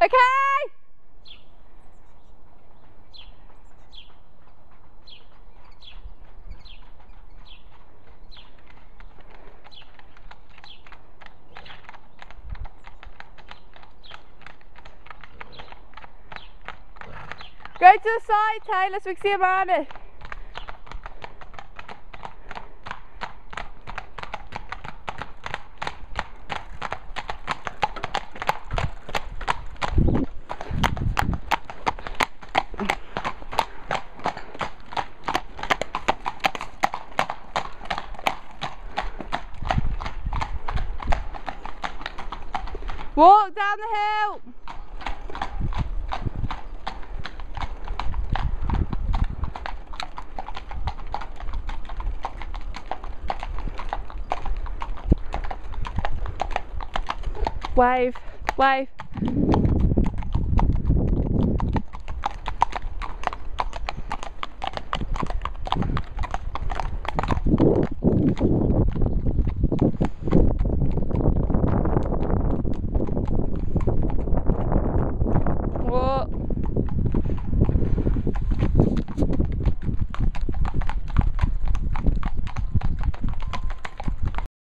Okay. Go to the side, Taylor, so we can see Amarni. Walk down the hill. Wave, wave.